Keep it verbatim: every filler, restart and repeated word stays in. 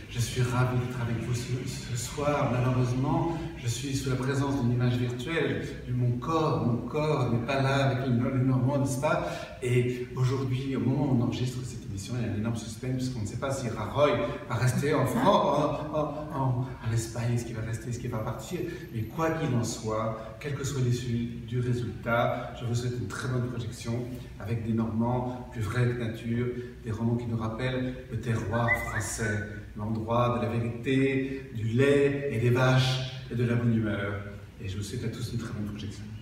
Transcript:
Je suis ravi d'être avec vous ce, ce soir. Malheureusement, je suis sous la présence d'une image virtuelle. Mon corps, mon corps n'est pas là avec les Normands, n'est-ce pas? Et aujourd'hui, au moment où on enregistre cette émission, il y a un énorme suspense puisqu'on ne sait pas si Raroy va rester en France, en, en, en, en Espagne, est-ce qu'il va rester, est-ce qu'il va partir. Mais quoi qu'il en soit, quelle que soit l'issue du résultat, je vous souhaite une très bonne projection avec des Normands plus vrais que nature, des romans qui nous rappellent le terroir français, l'endroit de la vérité, du lait et des vaches et de la bonne humeur. Et je vous souhaite à tous une très bonne projection.